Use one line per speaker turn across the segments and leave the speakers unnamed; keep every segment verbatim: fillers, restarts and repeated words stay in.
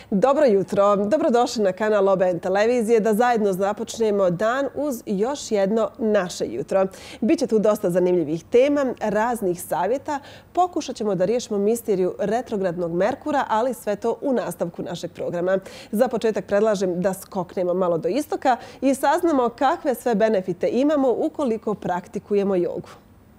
Dobro jutro, dobrodošli na kanal O B N televizije da zajedno započnemo dan uz još jedno naše jutro. Biće tu dosta zanimljivih tema, raznih savjeta. Pokušat ćemo da riješimo misteriju retrogradnog Merkura, ali sve to u nastavku našeg programa. Za početak predlažem da skoknemo malo do istoka i saznamo kakve sve benefite imamo ukoliko praktikujemo jogu.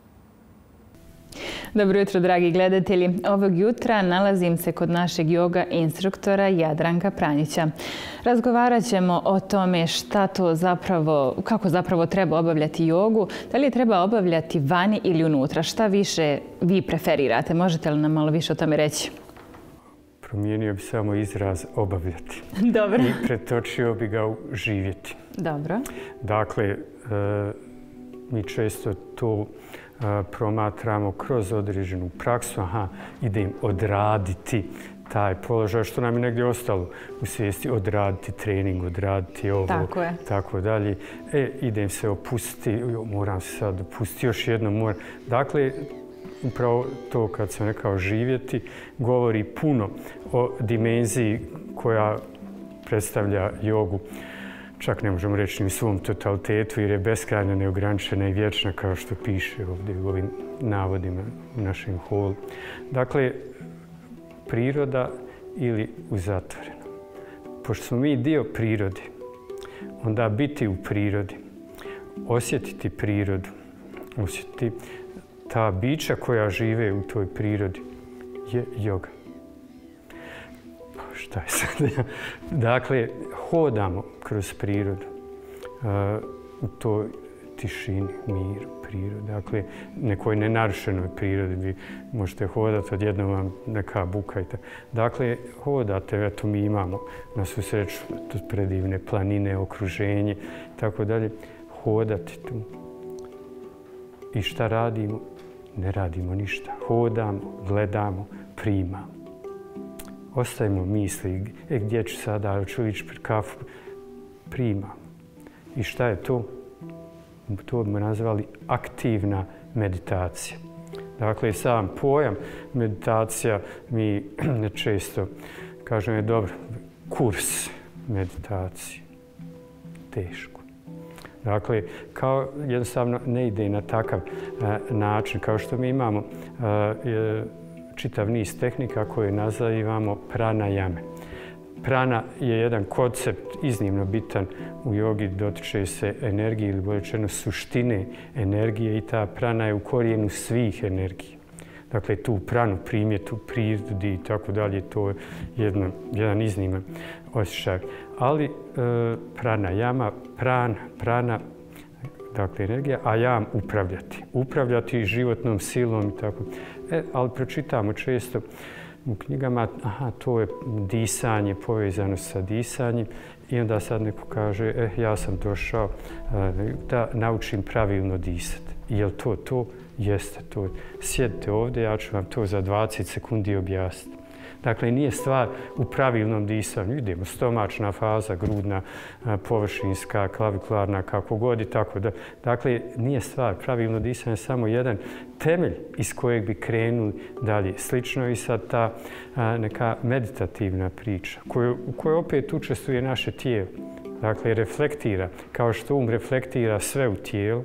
Dobro jutro, dragi gledatelji. Ovog jutra nalazim se kod našeg joga instruktora Jadranka Pranjića. Razgovarat ćemo o tome šta to zapravo, kako zapravo treba obavljati jogu, da li je treba obavljati vani ili unutra, šta više vi preferirate. Možete li nam malo više o tome reći?
Promijenio bi samo izraz obavljati.
Dobro.
I pretočio bi ga u živjeti.
Dobro.
Dakle, mi često to promatramo kroz određenu praksu. Aha, idem odraditi taj položaj, što nam je negdje ostalo u svijesti, odraditi trening, odraditi ovo,
tako je.
Tako dalje. E, idem se opustiti, moram se sad opustiti, još jedno moram. Dakle, upravo to kad sam rekao živjeti, govori puno o dimenziji koja predstavlja jogu. Čak ne možemo reći ni u svom totalitetu jer je beskrajna, neograničena i vječna kao što piše ovdje u ovim navodima u našem holu. Dakle, priroda ili u zatvorenom. Pošto smo mi dio prirode, onda biti u prirodi, osjetiti prirodu, osjetiti ta bića koja žive u toj prirodi je joga. Šta je sad? Dakle, hodamo kroz prirodu u toj tišini, miru, prirodi. Dakle, nekoj nenarušenoj prirodi vi možete hodati, odjednom vam neka buka i tako. Dakle, hodate, eto mi imamo na svu sreću predivne planine, okruženje i tako dalje. Hodati tu. I šta radimo? Ne radimo ništa. Hodamo, gledamo, primamo. Ostavimo misli, e, gdje ću sada, hoću ići pred kafu, primam. I šta je to? To bi nazvali aktivna meditacija. Dakle, sam pojam meditacija mi često kažemo je dobro, kurs meditacije. Teško. Dakle, kao jednostavno ne ide na takav a, način, kao što mi imamo a, je, čitav niz tehnika koje nazivamo pranajame. Prana je jedan koncept iznimno bitan u jogi, dotiče se energije ili bolje rečeno suštine energije i ta prana je u korijenu svih energija. Dakle, tu pranu primjet u prirodi i tako dalje, to je jedno, jedan izniman osjećaj. Ali e, pranajama, prana, prana, dakle energija, a jam upravljati. Upravljati životnom silom i tako. E, ali pročitamo često u knjigama, aha, to je disanje, povezano sa disanjem i onda sad neko kaže, e, ja sam došao da naučim pravilno disati. Jel to to? Jeste to. Sjedite ovdje, ja ću vam to za dvadeset sekundi objasniti. Dakle, nije stvar u pravilnom disanju. Idemo, stomačna faza, grudna, površinska, klavikularna, kako god i tako da. Dakle, nije stvar. Pravilno disanje je samo jedan temelj iz kojeg bi krenuli dalje. Slično i sad ta neka meditativna priča koju, u kojoj opet učestvuje naše tijelo. Dakle, reflektira, kao što um reflektira sve u tijelu,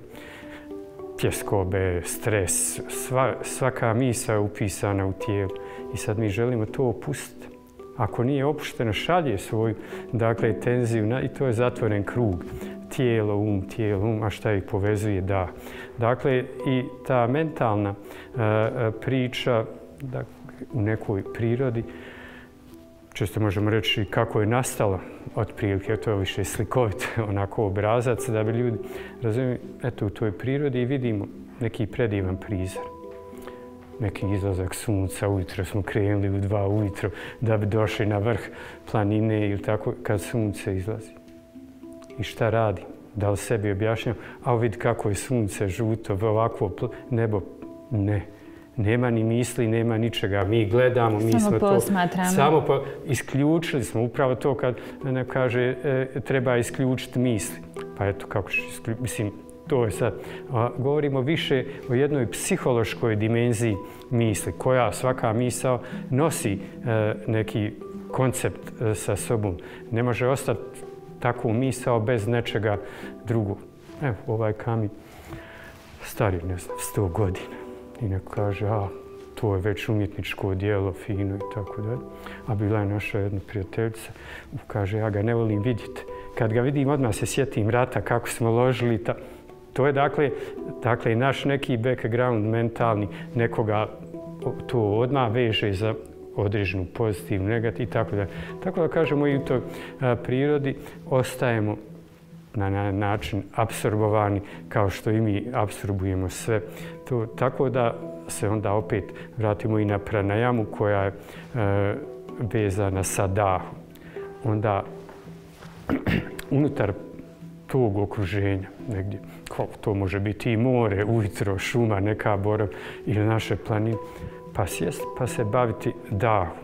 tjeskobe, stres, sva, svaka misa je upisana u tijelu. I sad mi želimo to opustiti. Ako nije opušteno, šalje svoju dakle, tenziju na, i to je zatvoren krug. Tijelo, um, tijelo, um, a šta ih povezuje? Da. Dakle, i ta mentalna uh, priča dakle, u nekoj prirodi, često možemo reći kako je nastala otprilike, to je više slikovit onako obrazac, da bi ljudi razumijeli, eto u toj prirodi i vidimo neki predivan prizor. Neki izlazak sunca, ujutro smo krenuli u dva ujutro da bi došli na vrh planine ili tako kad sunce izlazi. I šta radi? Da li sebi objašnjam, a vidi kako je sunce žuto, ovakvo nebo? Ne. Nema ni misli, nema ničega. Mi gledamo, mi
samo
smo
posmatramo.
To... Samo po, isključili smo. Upravo to kad ne kaže e, treba isključiti misli. Pa eto, kako ćeš isključiti? Mislim, to je sad. A, govorimo više o jednoj psihološkoj dimenziji misli, koja svaka misao nosi e, neki koncept sa sobom. Ne može ostati takvu misao bez nečega drugog. Evo, ovaj kamen stari, ne znam, sto godina. I neko kaže, a, to je već umjetničko djelo, fino i tako dalje. A bila je naša jedna prijateljica, kaže, ja ga ne volim vidjeti. Kad ga vidim, odmah se sjetim rata, kako smo ložili. Ta... To je dakle, dakle naš neki background mentalni, nekoga to odmah veže za određenu pozitivnu, negativnu i tako dalje. Tako da kažemo i u toj a, prirodi ostajemo na način apsorbovani kao što i mi apsorbujemo sve. To, tako da se onda opet vratimo i na pranajamu koja je e, vezana sa dahom. Onda unutar tog okruženja, negdje, kao to može biti i more, ujutro, šuma, neka borav ili naše planine, pa sjest, pa se baviti dahom.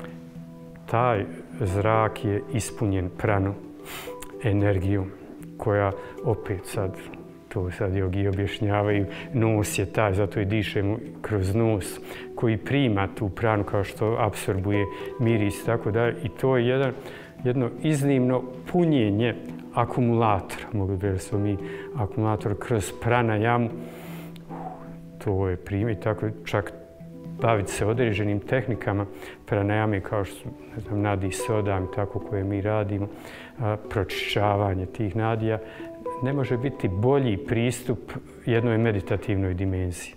Taj zrak je ispunjen pranom, energijom, koja opet sad, to sad jogi objašnjavaju, nos je taj, zato i dišemo kroz nos, koji prima tu pranu kao što apsorbuje miris, tako da i to je jedan, jedno iznimno punjenje akumulatora. Mogli bi smo mi akumulator kroz pranajamu, to je prima i tako čak baviti se određenim tehnikama pranajame kao što su, ne znam, nadi sodam, tako koje mi radimo, a, pročišćavanje tih nadija, ne može biti bolji pristup jednoj meditativnoj dimenziji.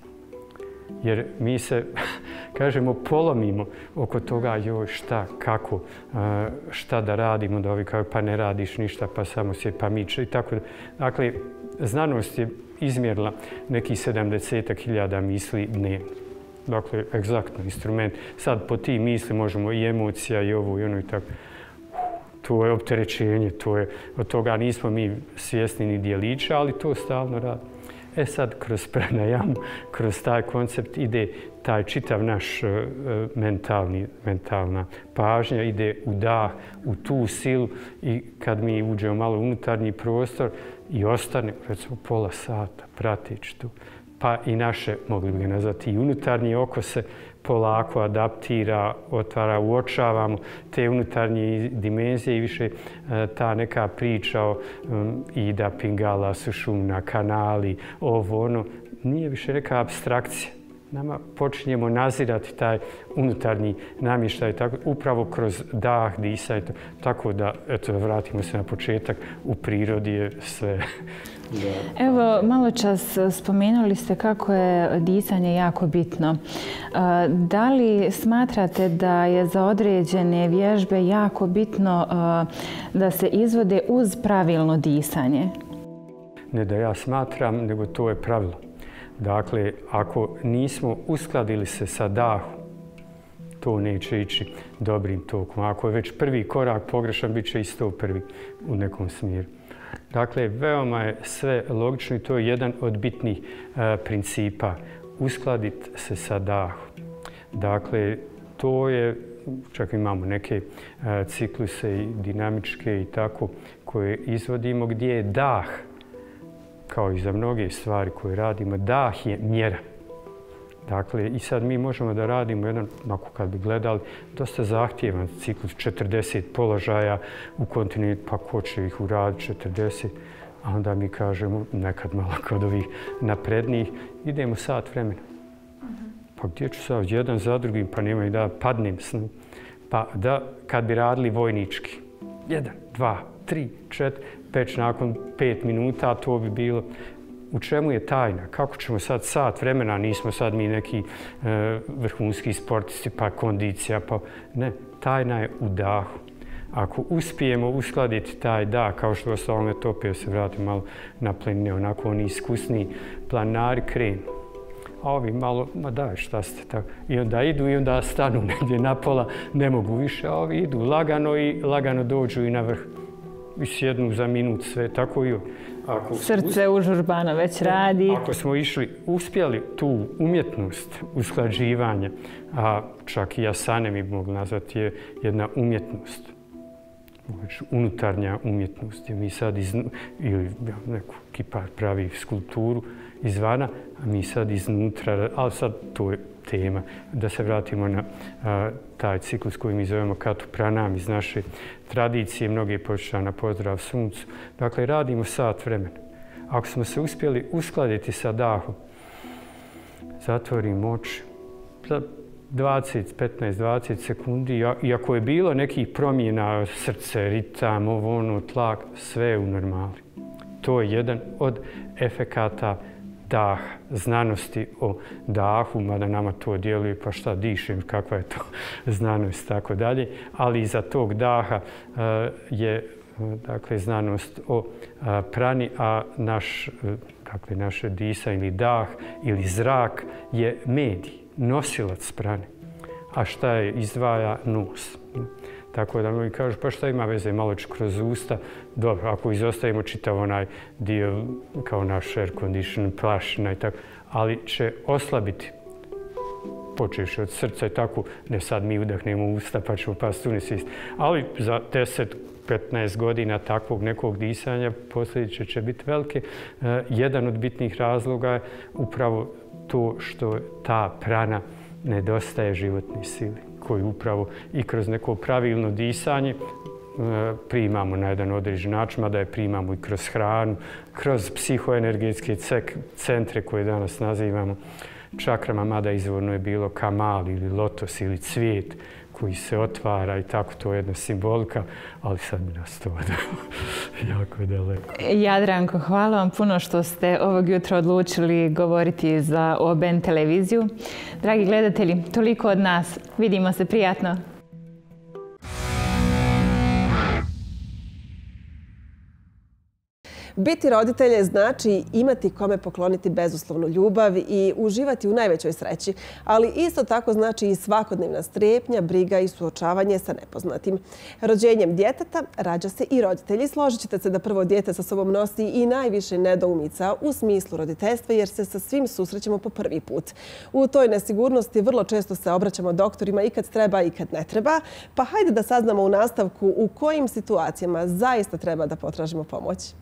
Jer mi se, kažemo, polomimo oko toga joj šta, kako, a, šta da radimo, da ovi kao pa ne radiš ništa, pa samo se pa miče i tako. Dakle, znanost je izmjerila neki sedamdesetak hiljada misli dnevno. Dakle, egzaktno instrument. Sad po tim misli možemo i emocija i ovo i ono i tako. To je opterećenje, to je, od toga nismo mi svjesni ni djelića, ali to stalno radi. E sad, kroz pranajamu, kroz taj koncept ide taj čitav naš uh, mentalni, mentalna pažnja, ide u dah, u tu silu i kad mi uđemo malo u unutarnji prostor i ostane, recimo, pola sata prateći tu, pa i naše, mogli bi ga nazvati, i unutarnje oko se polako adaptira, otvara, uočavamo te unutarnje dimenzije i više ta neka priča o um, Ida, Pingala, Sušumna, kanali, ovo, ono, nije više neka apstrakcija. Nama počinjemo nazirati taj unutarnji namještaj tako, upravo kroz dah, disanje, tako da, eto, vratimo se na početak, u prirodi je sve.
Evo, malo čas spomenuli ste kako je disanje jako bitno. Da li smatrate da je za određene vježbe jako bitno da se izvode uz pravilno disanje?
Ne da ja smatram, nego to je pravilo. Dakle, ako nismo uskladili se sa dahom, to neće ići dobrim tokom. Ako je već prvi korak pogrešan, bit će i sto prvi u nekom smjeru. Dakle, veoma je sve logično i to je jedan od bitnih e, principa. Uskladiti se sa dahom. Dakle, to je, čak imamo neke e, cikluse i dinamičke i tako, koje izvodimo gdje je dah, kao i za mnoge stvari koje radimo, dah je mjera. Dakle, i sad mi možemo da radimo jedan, ako kad bi gledali, dosta zahtjevan ciklus, četrdeset položaja u kontinuitetu, pa ko će ih uraditi četrdeset, a onda mi kažemo, nekad malo kod ovih naprednijih, idemo sat vremena. Pa gdje ću sad jedan za drugim, pa nemoj da padnem snu. Pa da, kad bi radili vojnički, jedan, dva, tri, četiri, već nakon pet minuta to bi bilo. U čemu je tajna? Kako ćemo sad sat vremena, nismo sad mi neki e, vrhunski sportisti, pa kondicija, pa ne. Tajna je u dahu. Ako uspijemo uskladiti taj dah, kao što ostalo me topio, se vratim malo na planine, onako oni iskusni planari krenu. A ovi malo, ma daj, šta ste tako? I onda idu i onda stanu negdje na pola, ne mogu više, a ovi idu lagano i lagano dođu i na vrh. I sjednu za minut sve, tako i ako
srce užurbano već radi.
Ako smo išli, uspjeli tu umjetnost usklađivanja, a čak i asane mi mogu nazvati je jedna umjetnost. unutarnja umjetnost. Mi sad ili neku kipar pravi skulpturu izvana, a mi sad iznutra, ali sad to je tema. Da se vratimo na taj ciklus koji mi zovemo Katu Pranam iz naše tradicije, mnoge počeša na pozdrav suncu. Dakle, radimo sat vremena. Ako smo se uspjeli uskladiti sa dahom, zatvorimo oči za dvadeset, petnaest, dvadeset sekundi, i ako je bilo nekih promjena, srce, ritam, ovo, ono, tlak, sve je u normali. To je jedan od efekata daha, znanosti o dahu, mada nama to djeluje, pa šta dišem, kakva je to znanost, tako dalje. Ali iza tog daha je, dakle, znanost o prani, a naš, dakle, naše disa ili dah ili zrak je medij, nosilac prane. A šta je izdvaja? Nos. Tako da mnogi kažu, pa šta ima veze, malo ću kroz usta. Dobro, ako izostavimo čitav onaj dio kao naš air condition, prašina i tako, ali će oslabiti, počevši od srca i tako, ne sad mi udahnemo usta pa ćemo pasti u nesvijest. Ali za deset, petnaest godina takvog nekog disanja posljedice će biti velike. Jedan od bitnih razloga je upravo to što ta prana nedostaje životne sile, koju upravo i kroz neko pravilno disanje primamo na jedan određen način, mada je primamo i kroz hranu, kroz psihoenergetske centre koje danas nazivamo čakrama, mada izvorno je bilo kamal ili lotos ili cvijet koji se otvara i tako, to je jedna simbolika, ali sad bi nas to jako daleko.
Jadranko, hvala vam puno što ste ovog jutra odlučili govoriti za O B N televiziju. Dragi gledatelji, toliko od nas. Vidimo se, prijatno.
Biti roditelje znači imati kome pokloniti bezuslovnu ljubav i uživati u najvećoj sreći, ali isto tako znači i svakodnevna strepnja, briga i suočavanje sa nepoznatim. Rođenjem djeteta rađa se i roditelji. Složit ćete se da prvo dijete sa sobom nosi i najviše nedoumica u smislu roditeljstva, jer se sa svim susrećemo po prvi put. U toj nesigurnosti vrlo često se obraćamo doktorima i kad treba i kad ne treba, pa hajde da saznamo u nastavku u kojim situacijama zaista treba da potražimo pomoć.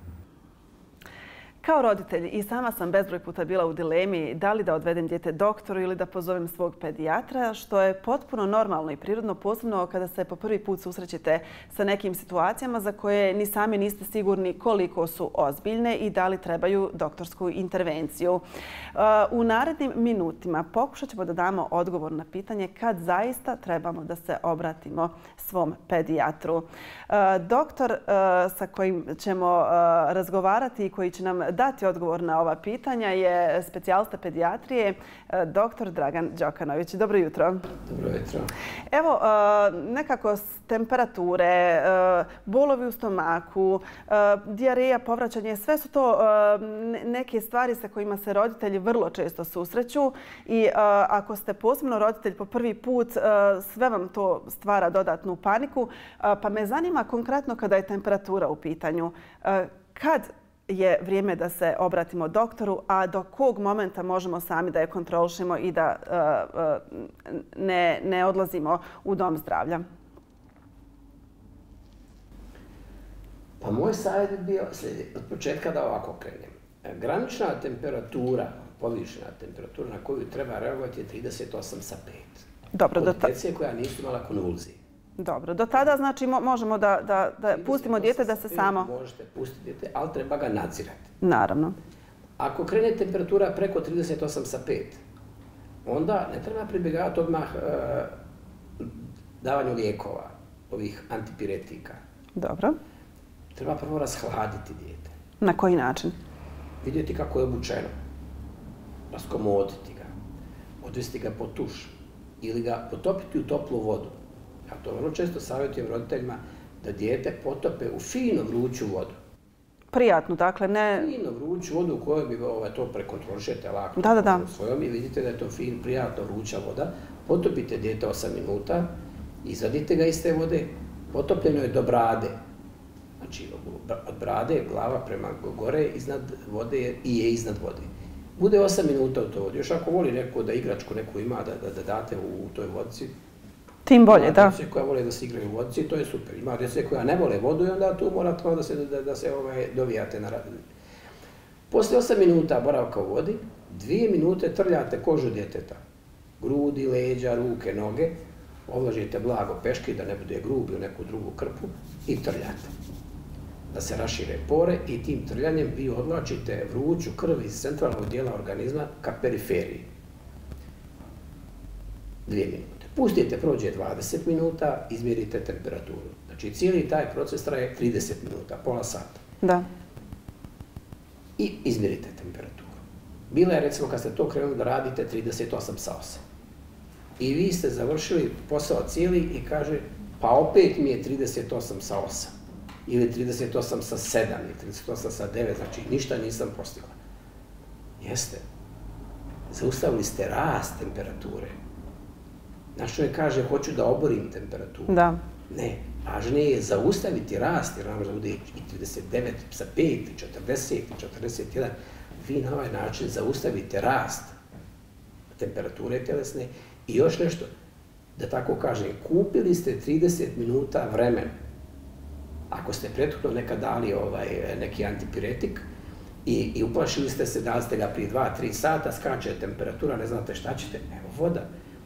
Kao roditelj i sama sam bezbroj puta bila u dilemi da li da odvedem dijete doktoru ili da pozovem svog pedijatra, što je potpuno normalno i prirodno, posebno kada se po prvi put susrećete sa nekim situacijama za koje ni sami niste sigurni koliko su ozbiljne i da li trebaju doktorsku intervenciju. U narednim minutima pokušat ćemo da damo odgovor na pitanje kad zaista trebamo da se obratimo svom pedijatru. Doktor sa kojim ćemo razgovarati i koji će nam dati odgovor na ova pitanja je specijalista pedijatrije, doktor Dragan Đokanović. Dobro jutro.
Dobro jutro.
Evo, nekako temperature, bolovi u stomaku, dijareja, povraćanje, sve su to neke stvari sa kojima se roditelji vrlo često susreću i ako ste posebno roditelj po prvi put, sve vam to stvara dodatnu paniku. Pa me zanima konkretno kada je temperatura u pitanju. Kad je vrijeme da se obratimo doktoru, a do kog momenta možemo sami da je kontrolišemo i da ne, ne odlazimo u dom zdravlja?
Pa moj savjet bi bio sljedeći. Od početka da ovako krenem. Granična temperatura, povišena temperatura na koju treba reagovati je trideset osam sa pet.
Dobro,
kod djece koja nisu imala konvulzije.
Dobro, do tada znači možemo da, da, da pustimo dijete da se samo...
Možete pustiti dijete, ali treba ga nadzirati.
Naravno.
Ako krene temperatura preko trideset osam sa pet, onda ne treba pribjegavati odmah e, davanju lijekova, ovih antipiretika.
Dobro.
Treba prvo rashladiti dijete.
Na koji način?
Vidjeti kako je obučeno. Raskomoditi ga. Odvesti ga po tuš. Ili ga potopiti u toplu vodu. Ja to vrlo često savjetujem roditeljima da dijete potope u fino vruću vodu.
Prijatnu, dakle, ne...
Fino vruću vodu u kojoj bi ovaj, to prekontrolišete lako.
Da, da, da.
Svojom i vidite da je to fin, prijatno vruća voda. Potopite dijete osam minuta, izvadite ga iz te vode, potopljeno je do brade. Znači, od brade je glava prema gore, iznad vode je, i je iznad vode. Bude osam minuta u toj vodi. Još ako voli neko da igračku neku ima, da, da, da date u, u toj vodci,
Tim bolje, da.
Ima djece koja vole da se igraju u vodici, to je super. Ima djece koja ne vole vodu i onda tu morate da se, da, da se ovaj, dovijate na rad. Poslije osam minuta boravka u vodi, dvije minute trljate kožu djeteta. Grudi, leđa, ruke, noge, ovlažite blago peški da ne bude grub ili neku drugu krpu i trljate. Da se rašire pore i tim trljanjem vi odvlačite vruću krv iz centralnog dijela organizma ka periferiji. Dvije minute. Pustite, prođe dvadeset minuta, izmjerite temperaturu. Znači, cijeli taj proces traje trideset minuta, pola sata.
Da.
I izmjerite temperaturu. Bila je, recimo, kad ste to krenuli da radite, trideset osam sa osam. I vi ste završili posao cijeli i kaže, pa opet mi je trideset osam sa osam. Ili trideset osam sa sedam, ili trideset osam sa devet, znači ništa nisam postigla. Jeste. Zaustavili ste rast temperature. Naš čovjek kaže, hoću da oborim temperaturu.
Da.
Ne, važnije je zaustaviti rast, jer nam može da bude i trideset devet sa pet, i četrdeset, i četrdeset jedan. Vi na ovaj način zaustavite rast temperature telesne i još nešto, da tako kažem, kupili ste trideset minuta vremena. Ako ste prethodno nekad dali ovaj, neki antipiretik i, i uplašili ste se, dali ste ga prije dva do tri sata, skače temperatura, ne znate šta ćete, evo voda.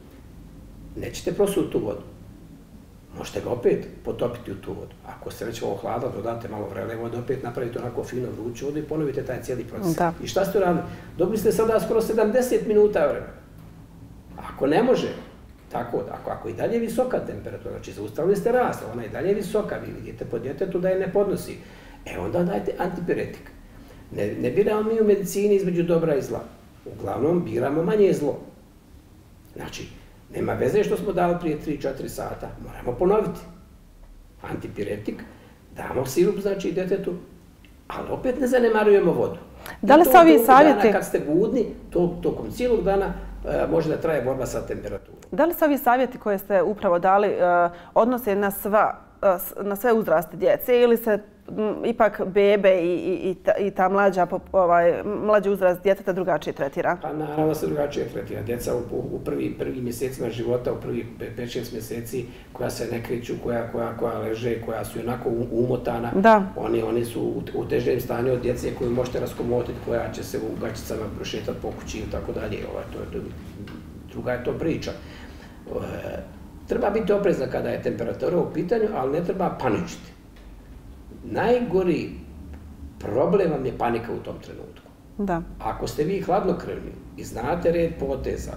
Nećete prosuti tu vodu. Možete ga opet potopiti u tu vodu. Ako ste već ovo hlada, dodate malo vrele vode, opet napravite onako fino vruću vodu i ponovite taj cijeli proces.
Da.
I šta ste uradili? Dobili ste sada skoro sedamdeset minuta vremena. Ako ne može, tako, ako, ako i dalje je visoka temperatura, znači zaustavili ste rast, ona i dalje je visoka, vi vidite po djetetu da je ne podnosi, e onda dajte antipiretik. Ne, ne biramo mi u medicini između dobra i zla. Uglavnom biramo manje zlo. Znači, nema veze što smo dali prije tri do četiri sata, moramo ponoviti. Antipiretik, damo sirup, znači, djetetu, ali opet ne zanemarujemo vodu.
Da li se ovi savjeti...
Kad ste budni, to, tokom cijelog dana e, može da traje borba sa temperaturom.
Da li se ovi savjeti koje ste upravo dali e, odnose na, sva, e, na sve uzraste djece ili se m, ipak bebe i, i, i, ta, i ta mlađa, ovaj, mlađi uzrast djeteta drugačije tretira?
Pa naravno se drugačije tretira. Djeca u, u prvi, prvi mjesecima života, u prvi pet šest mjeseci koja se ne kreću, koja, koja, koja leže, koja su onako umotana,
da.
Oni, oni su u, u težem stanju od djece koju možete raskomotiti, koja će se u gaćicama prošetati po kući i tako dalje. Ovaj, to je, druga je to priča. E, treba biti oprezna kada je temperatura u pitanju, ali ne treba paničiti. Najgori problem vam je panika u tom trenutku.
Da.
Ako ste vi hladnokrvni i znate red poteza,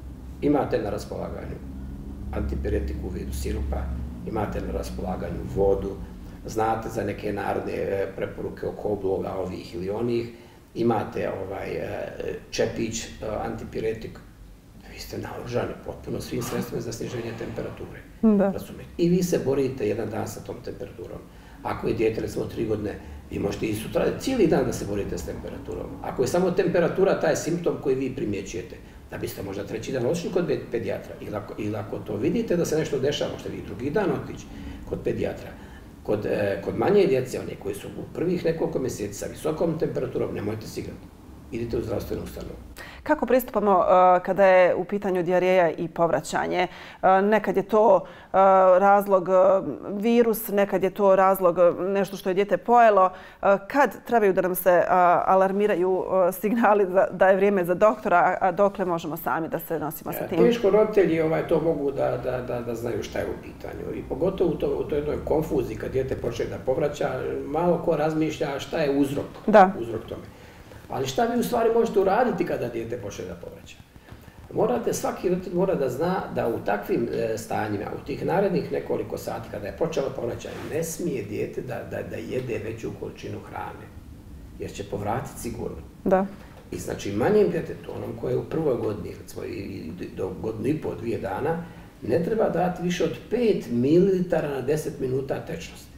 imate na raspolaganju antipiretik u vidu sirupa, imate na raspolaganju vodu, znate za neke narodne preporuke oko obloga ovih ili onih, imate ovaj čepić, antipiretik, vi ste naoružani potpuno svim sredstvima za sniženje temperature.
Da.
I vi se borite jedan dan sa tom temperaturom. Ako je dijete, recimo, tri godine, vi možete i sutra cijeli dan da se borite s temperaturom. Ako je samo temperatura taj simptom koji vi primjećujete, da biste možda treći dan otišli kod pedijatra. Ili ako, ili ako to vidite da se nešto dešava, možete vi drugi dan otići kod pedijatra. Kod, eh, kod manje djece, one koji su u prvih nekoliko mjeseci sa visokom temperaturom, nemojte se igrati. Idite u zdravstvenu ustanovu.
Kako pristupamo uh, kada je u pitanju dijareja i povraćanje? Uh, nekad je to uh, razlog uh, virus, nekad je to razlog uh, nešto što je dijete pojelo. Uh, kad trebaju da nam se uh, alarmiraju uh, signali za, da je vrijeme za doktora, a dokle možemo sami da se nosimo sa tim?
Teško roditelji ovaj, to mogu da, da, da, da znaju šta je u pitanju. I pogotovo u, to, u toj jednoj konfuziji kad dijete počne da povraća, malo ko razmišlja šta je uzrok,
da.
uzrok tome. Ali šta vi u stvari možete uraditi kada dijete počne da povraća? Morate, svaki roditelj mora da zna da u takvim e, stanjima, u tih narednih nekoliko sati, kada je počelo povraćanje, ne smije dijete da, da, da jede veću količinu hrane, jer će povratiti sigurno.
Da.
I znači manjem djetetu, onom koje je u prvoj godini, recimo i do godinu i pol, dvije dana, ne treba dati više od pet mililitara na deset minuta tečnosti.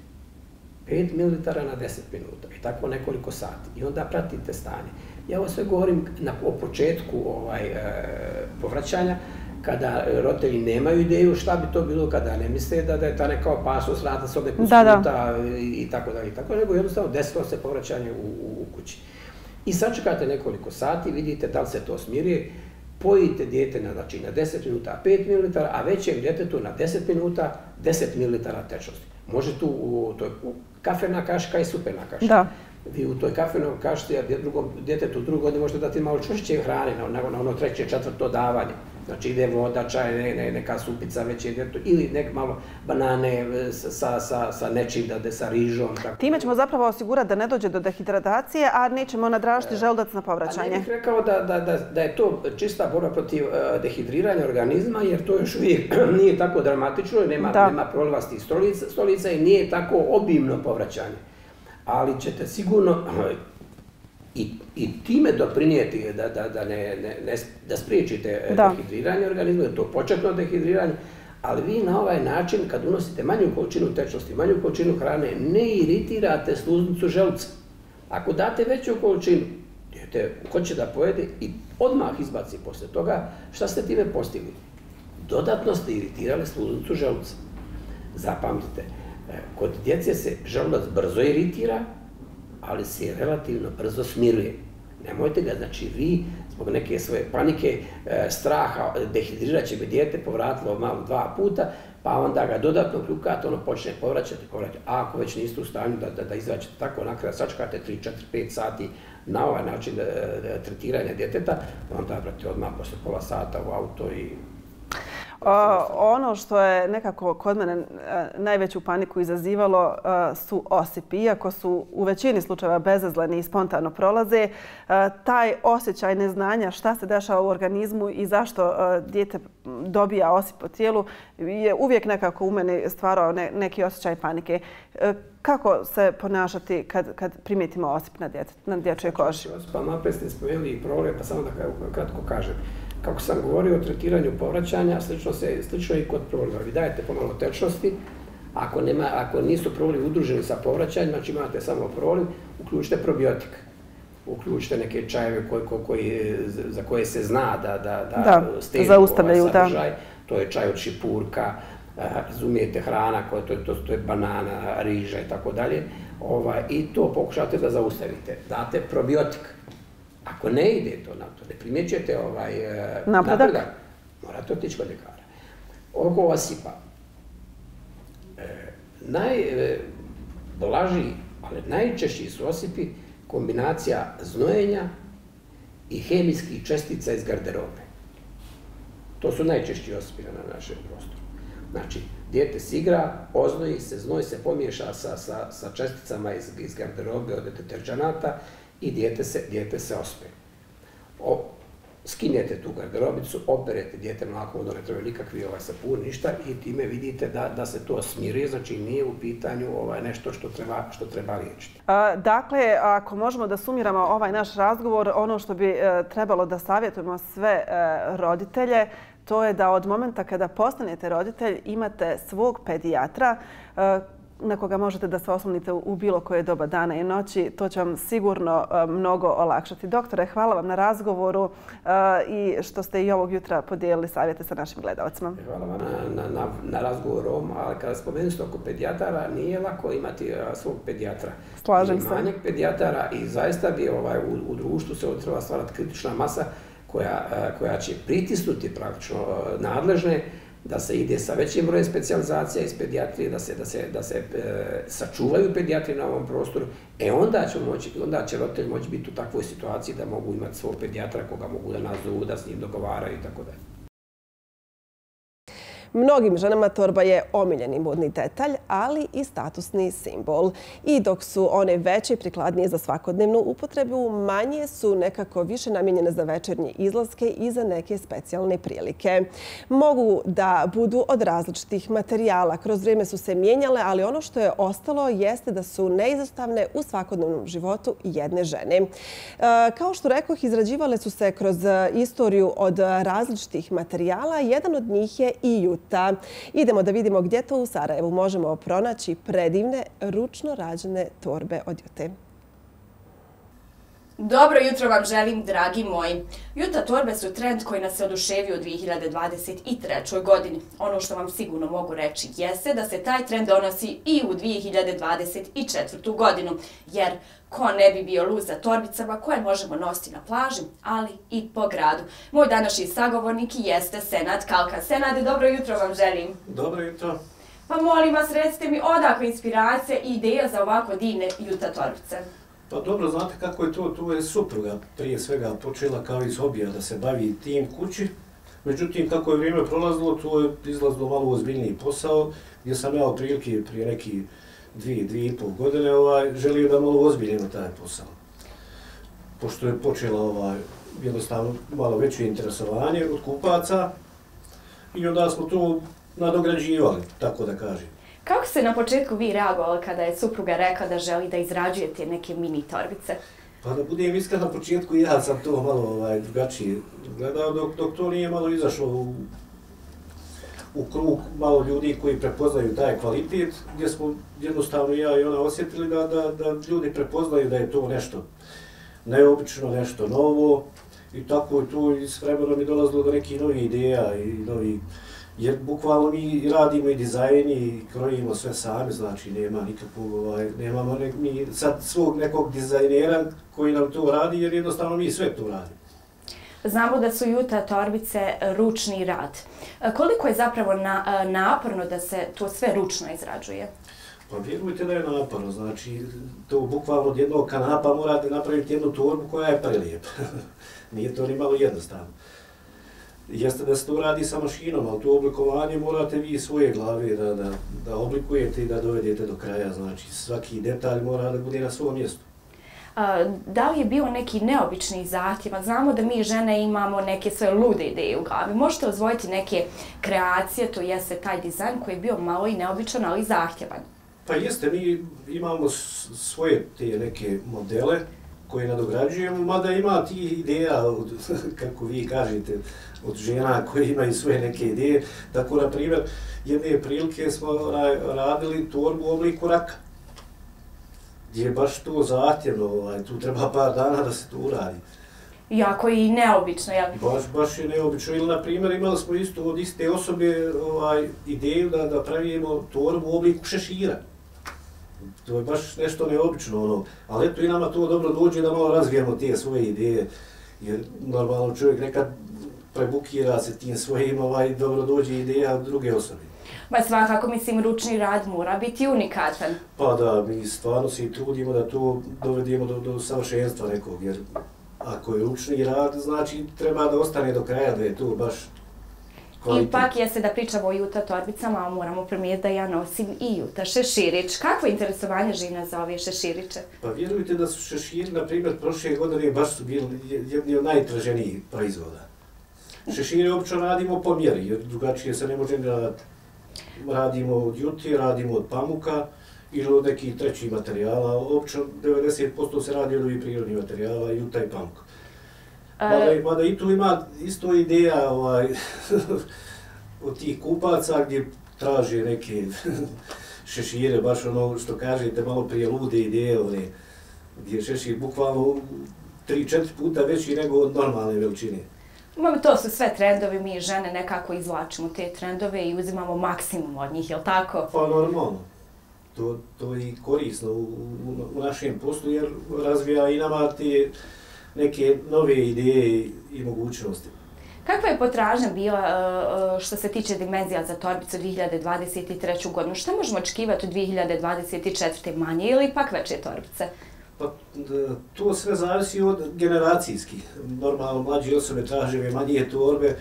pet mililitara na deset minuta i tako nekoliko sati. I onda pratite stanje. Ja ovo sve govorim na, o početku ovaj, e, povraćanja, kada roditelji nemaju ideju šta bi to bilo, kada ne misle da, da je ta neka opasnost, rata se od nekog skuta i, i tako dalje, i tako, nego jednostavno desilo se povraćanje u, u, u kući. I sačekate nekoliko sati, vidite da li se to smiruje, pojite dijete na, znači, na deset minuta pet mililitara, a većem djetetu na deset minuta deset mililitara tečnosti. Može tu u toj kafena kaška i supena kaška.
Da.
Vi u toj kafenoj kašci, a drugom djetetu u drugoj godini možete dati malo čvršće hrane, na, na ono treće, četvrto davanje. Znači ide voda, čaj, ne, ne, neka supica već ide, ili nek malo banane sa, sa, sa nečim, da sa rižom. Tako.
Time ćemo zapravo osigurati da ne dođe do dehidratacije, a nećemo nadražiti želudac na povraćanje.
A ne bih rekao da, da, da, da je to čista borba protiv uh, dehidriranja organizma, jer to još uvijek nije tako dramatično, nema, nema prolivastih stolica, stolica i nije tako obimno povraćanje. Ali ćete sigurno I, i time doprinijeti da, da, da, ne, ne, ne, da spriječite da. dehidriranje organizma, to početno dehidriranje, ali vi na ovaj način, kad unosite manju količinu tečnosti, manju količinu hrane, ne iritirate sluznicu želuca. Ako date veću količinu, dijete hoće da pojede i odmah izbaci poslije toga, šta ste time postigli? Dodatno ste iritirali sluznicu želuca. Zapamtite, kod djece se želudac brzo iritira, ali se relativno brzo smiruje. Nemojte ga, znači vi, zbog neke svoje panike, straha, dehidrirat će bi dijete, povratilo malo dva puta, pa onda ga dodatno kljukate, ono počne povraćati, povraćati. A ako već niste u stanju da, da, da izraćete tako, nakraj sačekate tri, četiri, pet sati na ovaj način tretiranja djeteta, onda brate odmah posle pola sata u auto i...
Ono što je nekako kod mene najveću paniku izazivalo su osipi. Iako su u većini slučajeva bezazleni i spontano prolaze, taj osjećaj neznanja šta se dešava u organizmu i zašto dijete dobija osip po tijelu je uvijek nekako u meni stvarao neki osjećaj panike. Kako se ponašati kad, kad primijetimo osip na, djete, na dječjoj koži?
Pa napred ste spomenuli i prolije, pa samo da kratko kažem. Kako sam govorio o tretiranju povraćanja, slično, se, slično i kod proliva. Vi dajete pomalo tečnosti, ako, nema, ako nisu prolivi udruženi sa povraćanjem, znači imate samo proliv, uključite probiotik. Uključite neke čajeve koji, koji, za koje se zna da, da, da,
da stežu ovaj
sadržaj. Da. To je čaj od šipurka, razumijete, hrana, koja, to, to, to je banana, riža i tako dalje. Ovaj, I to pokušate da zaustavite. Date probiotik. Ako ne ide to na to, ne primjećujete ovaj, napredak, napredak, morate otići kod ljekara. Oko osipa, e, najblažiji, ali najčešći su osipi kombinacija znojenja i hemijskih čestica iz garderobe. To su najčešći osipi na našem prostoru. Znači, dijete se igra, oznoji se, znoj se pomiješa sa, sa, sa česticama iz, iz garderobe od deterđanata, i dijete se, dijete se ospe. O, skinjete tu garderobicu, operete dijete mlakom, onda ne treba nikakvi ovaj sapun, ništa i time vidite da, da se to smiruje, znači nije u pitanju ovaj, nešto što treba, što treba liječiti.
A, dakle, ako možemo da sumiramo ovaj naš razgovor, ono što bi e, trebalo da savjetujemo sve e, roditelje, to je da od momenta kada postanete roditelj imate svog pedijatra e, na koga možete da se oslonite u bilo koje doba dana i noći. To će vam sigurno mnogo olakšati. Doktore, hvala vam na razgovoru i što ste i ovog jutra podijelili savjete sa našim gledalcima.
Hvala vam na, na, na razgovoru ovom, ali kada spomenuli oko pedijatara, nije lako imati svog pedijatra.
Slažem se.
Manjak pedijatara i zaista bi ovaj, u, u društvu se treba stvarati kritična masa koja, koja će pritisnuti praktično nadležne da se ide sa većim brojem specijalizacija iz pedijatrije, da se, da se, da se e, sačuvaju pedijatri na ovom prostoru, e onda će, moći, onda će roditelj moći biti u takvoj situaciji da mogu imati svog pedijatra koga mogu da nazovu, da s njim dogovaraju i tako dalje.
Mnogim ženama torba je omiljeni modni detalj, ali i statusni simbol. I dok su one veće i prikladnije za svakodnevnu upotrebu, manje su nekako više namijenjene za večernje izlaske i za neke specijalne prilike. Mogu da budu od različitih materijala. Kroz vrijeme su se mijenjale, ali ono što je ostalo jeste da su neizostavne u svakodnevnom životu jedne žene. Kao što rekoh, izrađivale su se kroz istoriju od različitih materijala. Jedan od njih je i jut. Idemo da vidimo gdje to u Sarajevu možemo pronaći predivne, ručno rađene torbe od jute.
Dobro jutro vam želim, dragi moji. Juta torbe su trend koji nas se oduševio u dvije hiljade dvadeset trećoj. godini. Ono što vam sigurno mogu reći jeste da se taj trend donosi i u dvije hiljade dvadeset četvrtu. godinu, jer ko ne bi bio lud za torbicama koje možemo nositi na plaži, ali i po gradu. Moj današnji sagovornik jeste Senad Kalkan. Senade, dobro jutro vam želim.
Dobro jutro.
Pa molim vas, recite mi odakle inspiracija i ideja za ovako divne juta torbice?
Pa dobro, znate kako je to, tu je supruga prije svega počela kao iz hobija da se bavi tim kući. Međutim, kako je vrijeme prolazilo, to je izlazilo malo ozbiljniji posao, gdje sam ja otprilike prije neki dvije, dvije i pol godine ovaj, želio da malo ozbiljimo taj posao. Pošto je počela ovaj, jednostavno malo veće interesovanje od kupaca i onda smo to nadograđivali, tako da kažem.
Kako ste na početku vi reagovali kada je supruga rekla da želi da izrađujete neke mini torbice?
Pa da budem iskren, na početku ja sam to malo ovaj, drugačije gledao, dok, dok to nije malo izašlo u, u krug malo ljudi koji prepoznaju taj kvalitet, gdje smo jednostavno ja i ona osjetili da, da, da ljudi prepoznaju da je to nešto neobično, nešto novo i tako je tu i s vremenom je dolazilo do nekih novih ideja i novih. Jer bukvalno mi radimo i dizajn i krojimo sve sami, znači nema nikakvog, ovaj, nemamo ne, mi sad svog nekog dizajnera koji nam to radi, jer jednostavno mi sve to radimo.
Znamo da su juta torbice ručni rad. Koliko je zapravo na, naporno da se to sve ručno izrađuje?
Pa vjerujte da je naporno, znači to bukvalno od jednog kanapa morate napraviti jednu torbu koja je prelijepa. Nije to ni malo jednostavno. Jeste da se to radi sa mašinom, ali to oblikovanje morate vi svoje glave da, da, da oblikujete i da dovedete do kraja. Znači svaki detalj mora da bude na svom mjestu.
A, da li je bio neki neobični zahtjev? Znamo da mi žene imamo neke svoje lude ideje u glavi. Možete odvojiti neke kreacije, to jeste taj dizajn koji je bio malo i neobičan, ali zahtjevan.
Pa jeste, mi imamo svoje te neke modele koje nadograđujemo, mada ima tih ideja, od, kako vi kažete, od žena koje imaju svoje neke ideje. Tako, na primjer, jedne prilike smo radili torbu u obliku raka, gdje je baš to zahtjevno, ovaj, tu treba par dana da se to uradi.
Jako i neobično, jel?
Baš, baš je neobično. Ili, na primjer, imali smo isto od iste osobe ovaj, ideju da, da pravimo torbu u obliku šešira. To je baš nešto neobično, ono. Ali eto i nama to dobro dođe da malo razvijemo te svoje ideje, jer normalno čovjek nekad prebukira se tim svojim, ovaj, dobro dođe ideja od druge osobe.
Ba svakako, mislim, ručni rad mora biti unikatan.
Pa da, mi stvarno se i trudimo da to dovedemo do, do savršenstva nekog, jer ako je ručni rad, znači treba da ostane do kraja, da je to baš kvalitet.
Ipak jeste da pričamo o juta torbicama, a moramo primijetiti da ja nosim i juta šeširić. Kakvo je interesovanje žena za ove šeširiće?
Pa vjerujte da su šeširi, na primjer, prošle godine baš su bili jedni od najtraženijih proizvoda. Šešire obično radimo po mjeri, jer drugačije se ne može ni raditi. Radimo od jute, radimo od pamuka ili od nekih trećih materijala. Obično devedeset posto se radi od ovih prirodnih materijala, juta i pamuk. Mada, mada i tu ima isto ideja ovaj, od tih kupaca gdje traže neke šešire, baš ono što kažete, malo prije lude ideje, one, gdje je šešir bukvalno tri četiri puta veći nego od normalne veličine.
To su sve trendovi, mi žene nekako izvlačimo te trendove i uzimamo maksimum od njih, je li tako?
Pa normalno. To, to je i korisno u, u, u našem poslu jer razvija i nama te neke nove ideje i mogućnosti.
Kakva je potražnja bila što se tiče dimenzija za torbicu dvije hiljade dvadeset treću. godinu? Šta možemo očekivati u dvije hiljade dvadeset četvrte. manje ili ipak veće torbice?
Pa to sve zavisi od generacijskih. Normalno mlađe osobe traže manje torbe.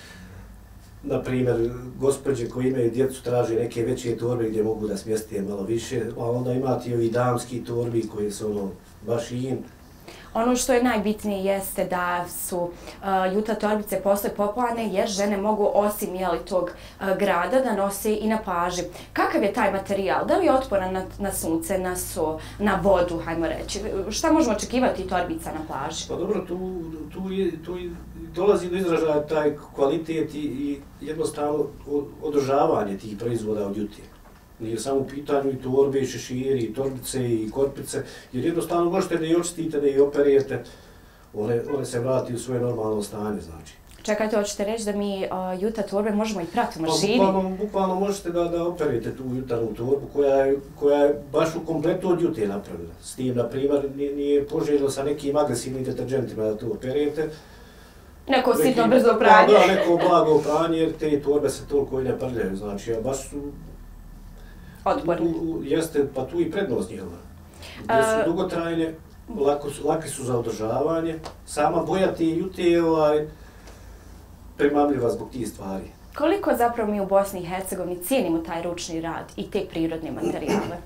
Na primjer, gospođe koji imaju djecu traže neke veće torbe gdje mogu da smjestije malo više, a onda imate i ovi damski torbi koji su ono baš in.
Ono što je najbitnije jeste da su uh, juta torbice postale popularne jer žene mogu osim jeli, tog uh, grada da nose i na plaži. Kakav je taj materijal? Da li je otporan na, na sunce, na so, na vodu, hajmo reći? Šta možemo očekivati torbica na plaži?
Pa dobro, tu, tu, je, tu je, dolazi do izražaja taj kvalitet i, i jednostavno održavanje tih proizvoda od jute. Nije samo u pitanju i torbe, i šeširi, i torbice, i korpice, jer jednostavno možete da i očistite, da i operijete, one, one se vrati u svoje normalno stanje, znači.
Čekajte, hoćete reći da mi uh, juta torbe možemo i prati u mašini?
Pa, bukvalno, bukvalno možete da, da operite tu jutarnju torbu koja je, koja je baš u kompletu od jute napravljena. S tim, na primjer, nije, nije poželjno sa nekim agresivnim deterđentima da to operijete.
Neko sitno brzo pranje.
Da, neko blago pranje, jer te torbe se toliko i ne prljaju, znači, a baš su...
Otporni.
Jeste, pa tu i prednost njihova. Gdje su dugotrajne, lako su, laki su za održavanje, sama boja te jute je ovaj, primamljiva zbog tih stvari.
Koliko zapravo mi u Bosni i Hercegovini cijenimo taj ručni rad i te prirodne materijale?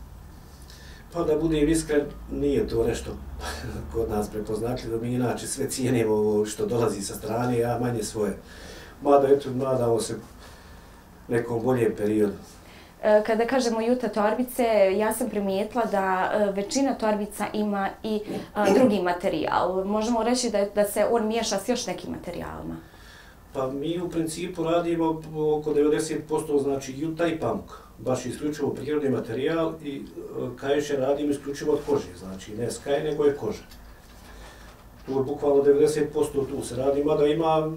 Pa da budem iskren, nije to nešto kod nas prepoznatljivo. Mi inače sve cijenimo ovo što dolazi sa strane, a manje svoje. Mada, eto, nadamo se nekom boljem periodu.
Kada kažemo juta torbice, ja sam primijetila da većina torbica ima i drugi materijal. Možemo reći da, da se on miješa s još nekim materijalima?
Pa mi u principu radimo oko devedeset posto znači juta i pamuk. Baš isključivo prirodni materijal i kaješe radimo isključivo od kože. Znači ne skaj, nego je koža. Tu je bukvalno devedeset posto tu se radi, mada ima,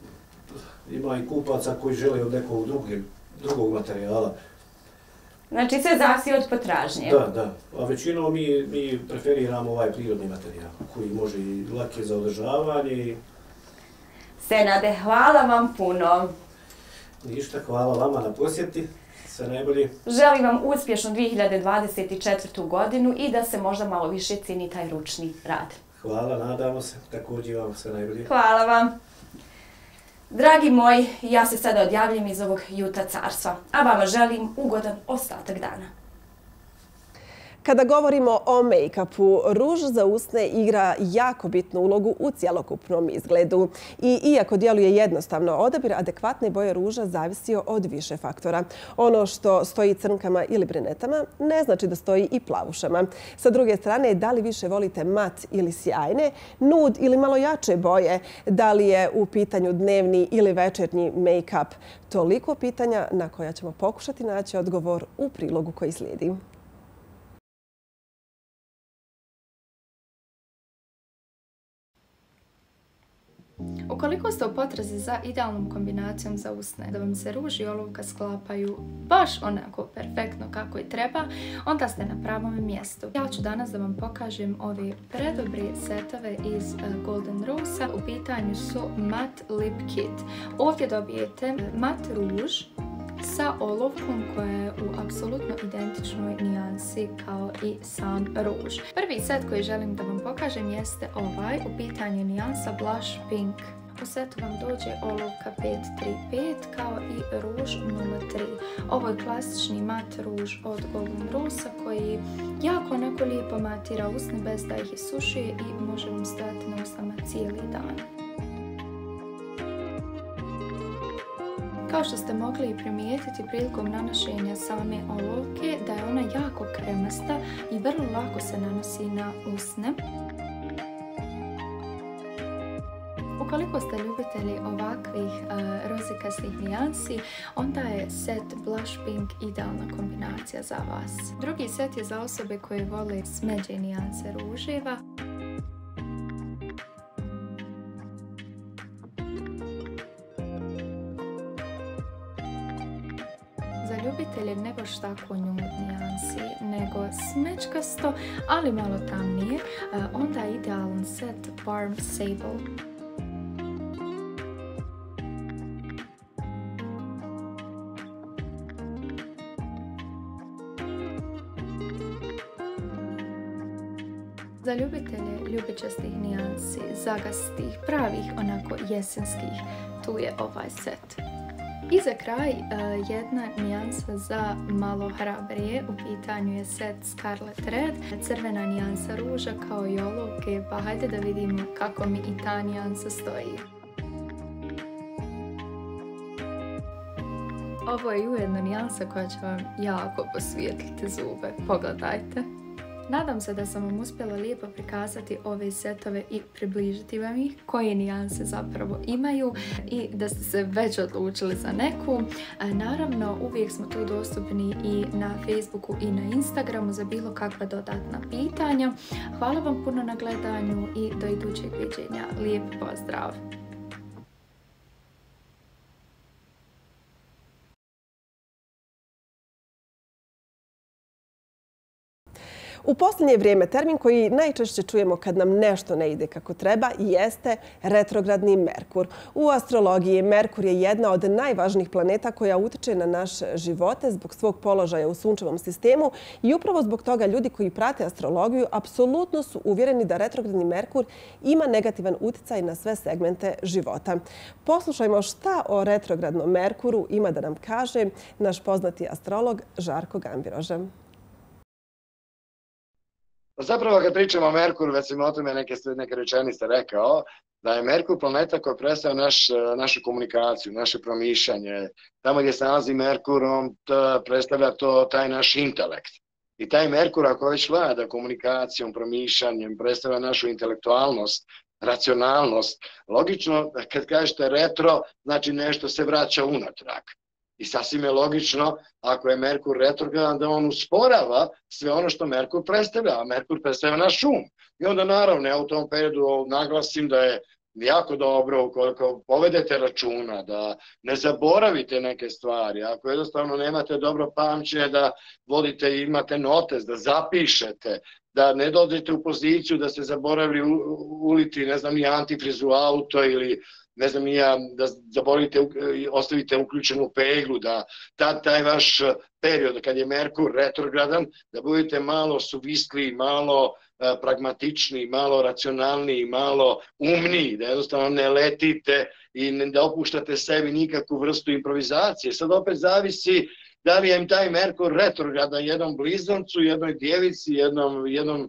ima i kupaca koji žele od nekog drugog, drugog materijala.
Znači sve zavisi od potražnje.
Da, da. A većinom mi, mi preferiramo ovaj prirodni materijal koji može i lak je za održavanje.
Senade, hvala vam puno.
Ništa, hvala vama na posjeti. Sve najbolje.
Želim vam uspješnu dvije hiljade dvadeset četvrtu godinu i da se možda malo više cijeni taj ručni rad.
Hvala, nadamo se. Također vam sve najbolje.
Hvala vam. Dragi moji, ja se sada odjavljam iz ovog juta carstva, a vama želim ugodan ostatak dana.
Kada govorimo o make-upu, ruž za usne igra jako bitnu ulogu u cjelokupnom izgledu. I iako djeluje jednostavno, odabir adekvatne boje ruža zavisio od više faktora. Ono što stoji crnkama ili brunetama ne znači da stoji i plavušama. Sa druge strane, da li više volite mat ili sjajne, nud ili malo jače boje, da li je u pitanju dnevni ili večernji make-up, toliko pitanja na koja ćemo pokušati naći odgovor u prilogu koji slijedi.
Ukoliko ste u potrazi za idealnom kombinacijom za usne, da vam se ruž i olovka sklapaju baš onako perfektno kako i treba, onda ste na pravom mjestu. Ja ću danas da vam pokažem ove predobre setove iz Golden Rose-a. U pitanju su Matte Lip Kit. Ovdje dobijete mat ruž sa olovkom koja je u apsolutno identičnoj nijansi kao i sam ruž. Prvi set koji želim da vam pokažem jeste ovaj. U pitanju je nijansa Blush Pink. U setu vam dođe olovka pet tri pet kao i ruž nula tri. Ovo je klasični mat ruž od Golden Rose-a koji jako onako lijepo matira usne bez da ih isušuje i može vam stojati na usnama cijeli dan. Kao što ste mogli i primijetiti prilikom nanošenja same olovke, da je ona jako kremasta i vrlo lako se nanosi na usne. Ukoliko ste ljubitelji ovakvih uh, rozikastih nijansi, onda je set Blush Pink idealna kombinacija za vas. Drugi set je za osobe koje vole smeđe nijanse ruževa. Za ljubitelje ne baš tako nude nijansi, nego smečkasto, ali malo tamnije, uh, onda je idealan set Balm Sable. Za ljubitelje ljubičastih nijansi, zagastih, pravih, onako jesenskih, tu je ovaj set. I za kraj uh, jedna nijansa za malo hrabrije, u pitanju je set Scarlet Red, crvena nijansa ruža kao i olovke, pa hajde da vidimo kako mi i ta nijansa stoji. Ovo je ujedno nijansa koja će vam jako posvijetliti zube, pogledajte. Nadam se da sam vam uspjela lijepo prikazati ove setove i približiti vam ih, koje nijanse zapravo imaju i da ste se već odlučili za neku. Naravno, uvijek smo tu dostupni i na Facebooku i na Instagramu za bilo kakva dodatna pitanja. Hvala vam puno na gledanju i do idućeg viđenja. Lijep pozdrav!
U posljednje vrijeme termin koji najčešće čujemo kad nam nešto ne ide kako treba jeste retrogradni Merkur. U astrologiji Merkur je jedna od najvažnijih planeta koja utiče na naše živote zbog svog položaja u sunčevom sistemu i upravo zbog toga ljudi koji prate astrologiju apsolutno su uvjereni da retrogradni Merkur ima negativan uticaj na sve segmente života. Poslušajmo šta o retrogradnom Merkuru ima da nam kaže naš poznati astrolog Žarko Gambiroža.
Zapravo, kad pričamo o Merkuru, već sam o tome neke, neke rečenice rekao, da je Merkur planeta koja predstavlja naš, našu komunikaciju, naše promišljanje. Tamo gdje se nalazi Merkur, on predstavlja to, taj naš intelekt. I taj Merkur, ako već vlada komunikacijom, promišljanjem, predstavlja našu intelektualnost, racionalnost, logično, kad kažete retro, znači nešto se vraća unatrag. I sasvim je logično, ako je Merkur retrogradan, da on usporava sve ono što Merkur predstavlja, a Merkur predstavlja naš um. I onda naravno, ja u tom periodu naglasim da je jako dobro ukoliko povedete računa, da ne zaboravite neke stvari. Ako jednostavno nemate dobro pamćenje, da vodite i imate notes, da zapišete, da ne dođete u poziciju da ste zaboravili uliti, ne znam, i antifrizu auto ili ne znam, ja, da zaboravite, ostavite uključenu peglu, da tad, taj vaš period kad je Merkur retrogradan, da budete malo suvisli, malo uh, pragmatični, malo racionalniji, malo umniji, da jednostavno ne letite i ne da opuštate sebi nikakvu vrstu improvizacije. Sad opet zavisi da li je taj Merkur retrogradan jednom blizancu, jednoj djevici, jednom, jednom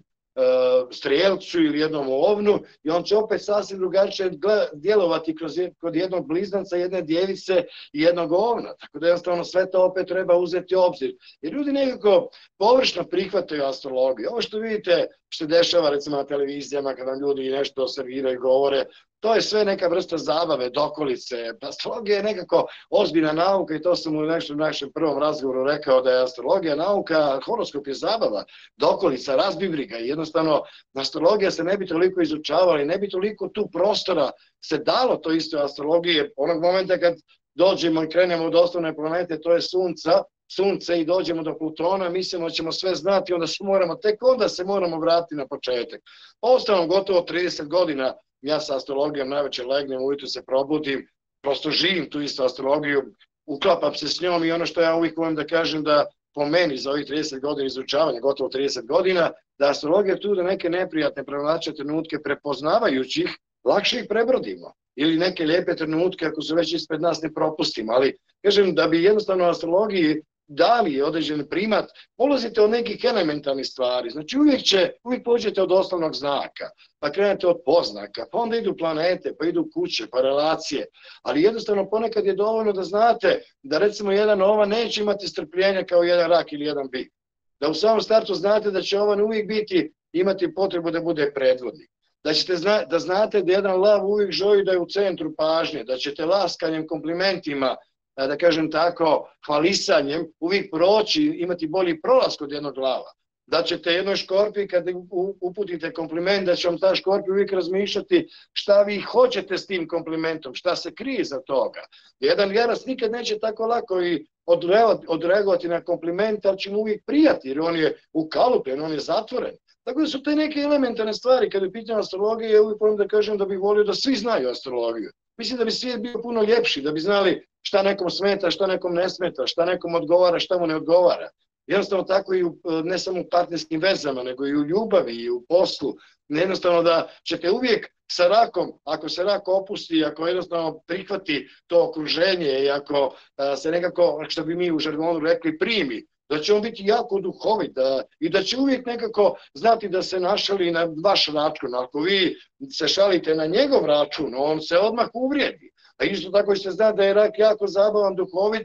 strijelcu ili jednom ovnu i on će opet sasvim drugačije djelovati kroz, kod jednog blizanca, jedne djevice i jednog ovna. Tako da jednostavno sve to opet treba uzeti u obzir. Jer ljudi nekako površno prihvataju astrologiju. Ovo što vidite što se dešava recimo na televizijama kada ljudi nešto serviraju i govore, to je sve neka vrsta zabave, dokolice. Astrologija je nekako ozbiljna nauka i to sam u nešto u našem prvom razgovoru rekao da je astrologija nauka, horoskop je zabava, dokolica, razbibriga. I jednostavno astrologija se ne bi toliko izučavala i ne bi toliko tu prostora se dalo to isto astrologije. Onog momenta kad dođemo i krenemo od osnovne planete, to je Sunca, Sunce i dođemo do Plutona, mislimo da ćemo sve znati, onda se moramo, tek onda se moramo vratiti na početak. Ostavom gotovo trideset godina ja sa astrologijom najveće legnem, ujutru se probudim, prosto živim tu isto astrologiju, uklapam se s njom i ono što ja uvijek volim da kažem da po meni za ovih trideset godina izučavanja, gotovo trideset godina, da astrologija tu da neke neprijatne prevlače trenutke prepoznavajući ih, lakše ih prebrodimo. Ili neke lijepe trenutke ako su već ispred nas ne propustimo. Ali kažem da bi jednostavno astrologiji dali određen primat, polazite od nekih elementarnih stvari. Znači uvijek će, uvijek pođete od osnovnog znaka, pa krenete od poznaka, pa onda idu planete, pa idu kuće, pa relacije. Ali jednostavno ponekad je dovoljno da znate da recimo jedan ovan neće imati strpljenja kao jedan rak ili jedan bik. Da u samom startu znate da će ovan uvijek biti, imati potrebu da bude predvodnik. Da ćete zna, da znate da jedan lav uvijek želi da je u centru pažnje, da ćete laskanjem, komplimentima, da kažem tako, hvalisanjem, uvijek proći, imati bolji prolaz kod jednog lava. Da ćete jednoj škorpiji, kad uputite kompliment, da će vam ta škorpija uvijek razmišljati šta vi hoćete s tim komplimentom, šta se krije za toga. Jedan vjerac nikad neće tako lako i odreagovati na kompliment, ali će mu uvijek prijati, jer on je ukalupljen, on je zatvoren. Tako da su te neke elementarne stvari, kada je pitanje astrologije, ja uvijek volim da kažem da bih volio da svi znaju astrologiju. Mislim da bi svijet bio puno ljepši, da bi znali šta nekom smeta, šta nekom ne smeta, šta nekom odgovara, šta mu ne odgovara. Jednostavno tako i u, ne samo u partnerskim vezama, nego i u ljubavi i u poslu. Jednostavno da ćete uvijek sa rakom, ako se rak opusti, ako jednostavno prihvati to okruženje i ako a, se nekako, što bi mi u žargonu rekli, primi, da će on biti jako duhovit da, i da će uvijek nekako znati da se našali na vaš račun. Ako vi se šalite na njegov račun, on se odmah uvrijedi. A isto tako ćete znati da je rak jako zabavan, duhovit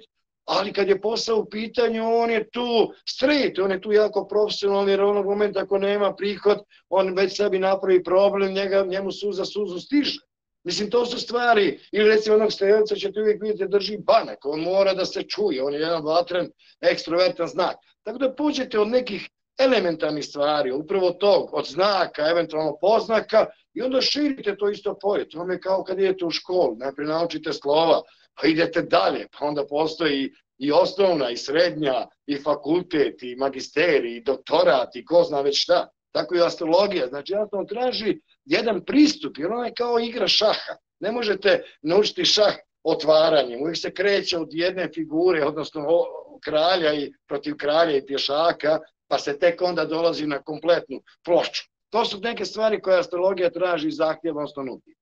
Ali kad je posao u pitanju, on je tu straight, on je tu jako profesionalan, jer onog momenta ako nema prihod, on već sebi napravi problem, njega, njemu suza suzu stiže. Mislim, to su stvari, ili recimo onog strelca ćete uvijek vidjeti drži banak, on mora da se čuje, on je jedan vatren, ekstrovertan znak. Tako da pođete od nekih elementarnih stvari, upravo tog, od znaka, eventualno poznaka, i onda širite to isto polje. To je kao kad idete u školu, najprije naučite slova, pa idete dalje, pa onda postoji i osnovna, i srednja, i fakultet, i magisterij, i doktorat, i ko zna već šta. Tako i astrologija. Znači, jednostavno traži jedan pristup, jer ona je kao igra šaha. Ne možete naučiti šah otvaranjem. Uvijek se kreće od jedne figure, odnosno kralja i protiv kralja i pješaka, pa se tek onda dolazi na kompletnu ploču. To su neke stvari koje astrologija traži i zahtjeva, odnosno nudi.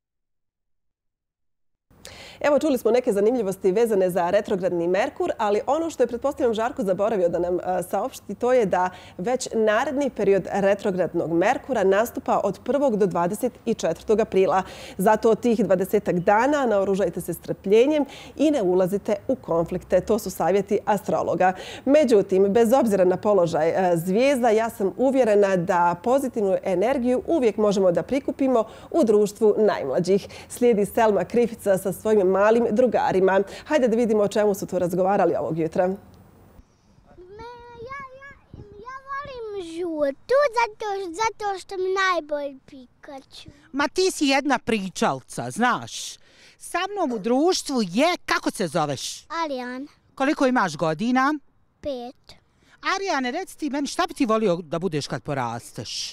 Evo, čuli smo neke zanimljivosti vezane za retrogradni Merkur, ali ono što je, pretpostavljam, Žarko zaboravio da nam saopšti, to je da već naredni period retrogradnog Merkura nastupa od prvog do dvadeset četvrtog aprila. Zato od tih dvadesetak dana naoružajte se strpljenjem i ne ulazite u konflikte. To su savjeti astrologa. Međutim, bez obzira na položaj zvijezda, ja sam uvjerena da pozitivnu energiju uvijek možemo da prikupimo u društvu najmlađih. Slijedi Selma Krifica sa svojim malim drugarima. Hajde da vidimo o čemu su tu razgovarali ovog jutra.
Ja volim žutu zato što mi najbolji Pikachu.
Ma ti si jedna pričalca, znaš. Sa mnom u društvu je, kako se zoveš?
Arijan.
Koliko imaš godina?
Pet.
Arijane, reci ti meni, šta bi ti volio da budeš kad porasteš?
E,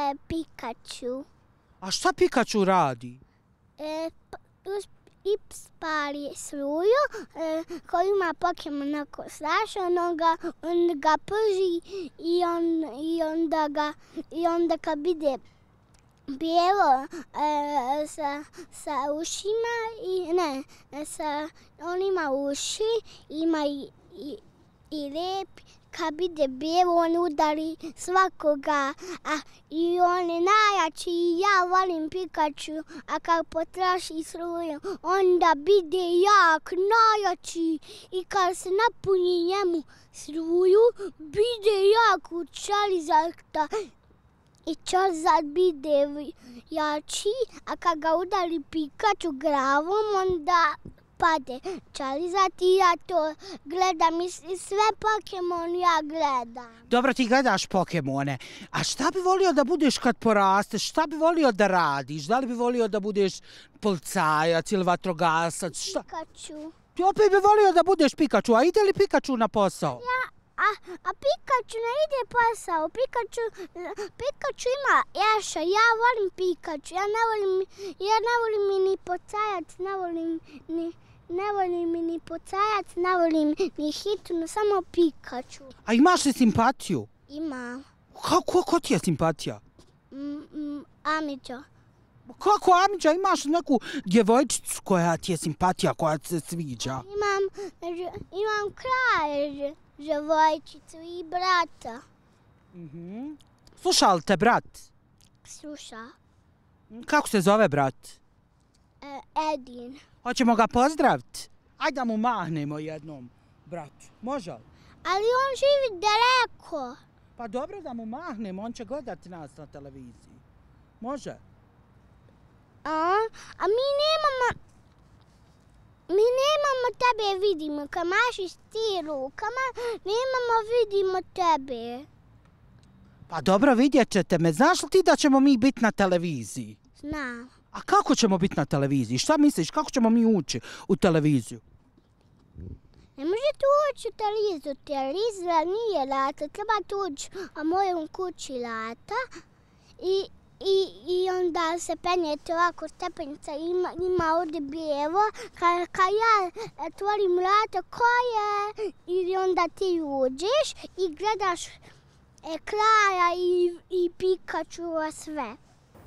Pikachu.
A šta Pikachu radi?
E, i spali struju, e, koji ima Pokemon ako strašno, on ga, on ga prži i, on, i, onda ga, i onda kad bide bijelo e, sa, sa ušima, i ne, sa, on ima uši, ima i, i, i rep, kad bide bijelo, on udari svakoga, a, i on je najjači i ja volim Pikachu, a kad potraši struju, onda bide jak, najjači, i kad se napuni njemu struju, bide jak u Charizarda. I Charizard bide jači, a kad ga udari Pikachu glavom, onda pade Charizard i ja to gledam i sve Pokemon ja gledam.
Dobro, ti gledaš Pokemone. A šta bi volio da budeš kad porasteš? Šta bi volio da radiš? Da li bi volio da budeš policajac ili vatrogasac? Šta?
Pikachu.
Ti opet bi volio da budeš Pikachu. A ide li Pikachu na posao?
Ja, a, a Pikachu ne ide posao. Pikachu, Pikachu ima jaša. Ja volim Pikachu. Ja ne volim, ja ne volim ni policajac, ne volim ni... Ne volim ni policajac, ne volim ni hitnu, samo Pikachu.
A imaš li simpatiju?
Imam.
Kako, ko ti je simpatija?
Mm, mm, Amidža.
Kako Amidža? Imaš neku djevojčicu koja ti je simpatija, koja ti se sviđa?
Imam, imam kralj, djevojčicu i brata.
Mm-hmm. Sluša li te brat?
Sluša.
Kako se zove brat?
E, Edin.
Hoćemo ga pozdraviti? Ajde da mu mahnemo jednom, bratu. Može li?
Ali on živi daleko.
Pa dobro da mu mahnemo, on će gledati nas na televiziji. Može?
A, a mi nemamo... Mi nemamo tebe vidimo, kad mašiš ti rukama, nemamo vidimo tebe.
Pa dobro, vidjet ćete me. Znaš li ti da ćemo mi biti na televiziji?
Znam.
A kako ćemo biti na televiziji? Šta misliš, kako ćemo mi ući u televiziju?
Ne možete ući u televiziju, televizija nije lata, treba tući, a mojom kući lata. I, i, i onda se penjete ovako stepenica, ima, ima ovdje bijevo. Kad ka ja otvorim vrata, ko je? I onda ti uđeš i gledaš e, kraja i, i Pikachu sve.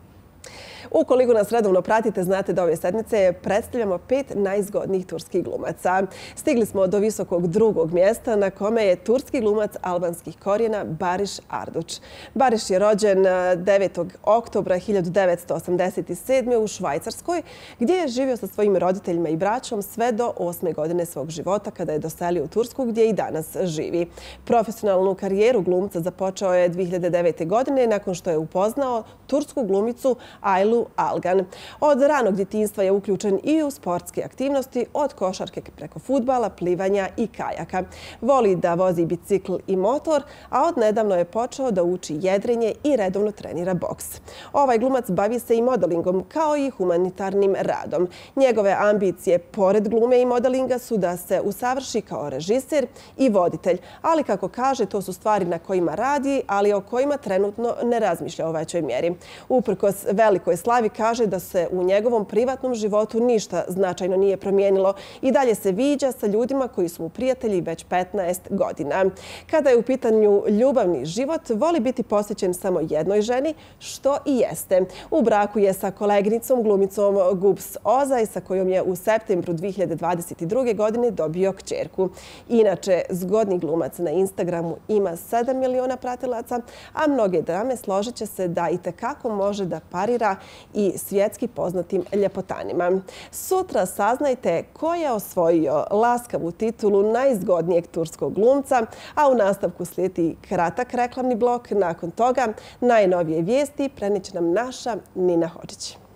Ukoliko nas redovno pratite, znate da ove sedmice predstavljamo pet najzgodnijih turskih glumaca. Stigli smo do visokog drugog mjesta na kome je turski glumac albanskih korijena Bariš Arduč. Bariš je rođen devetog oktobra hiljadu devetsto osamdeset sedme. u Švajcarskoj, gdje je živio sa svojim roditeljima i braćom sve do osme godine svog života kada je doselio u Tursku gdje i danas živi. Profesionalnu karijeru glumca započeo je dvije hiljade devete. godine nakon što je upoznao tursku glumicu Aylu Algan. Od ranog djetinjstva je uključen i u sportske aktivnosti, od košarke preko fudbala, plivanja i kajaka. Voli da vozi bicikl i motor, a od nedavno je počeo da uči jedrenje i redovno trenira boks. Ovaj glumac bavi se i modelingom, kao i humanitarnim radom. Njegove ambicije, pored glume i modelinga, su da se usavrši kao režiser i voditelj, ali kako kaže, to su stvari na kojima radi, ali o kojima trenutno ne razmišlja u većoj mjeri. Uprkos velikoj slavi kaže da se u njegovom privatnom životu ništa značajno nije promijenilo i dalje se viđa sa ljudima koji su mu prijatelji već petnaest godina. Kada je u pitanju ljubavni život, voli biti posvećen samo jednoj ženi, što i jeste. U braku je sa koleginicom, glumicom Gubs Ozaj, sa kojom je u septembru dvije hiljade dvadeset druge. godine dobio kćerku. Inače, zgodni glumac na Instagramu ima sedam miliona pratilaca, a mnoge dame složit će se da i tekako može da parira i svjetski poznatim ljepotanima. Sutra saznajte ko je osvojio laskavu titulu najzgodnijeg turskog glumca, a u nastavku slijedi kratak reklamni blok. Nakon toga najnovije vijesti prenijet će nam naša Nina Hodžić.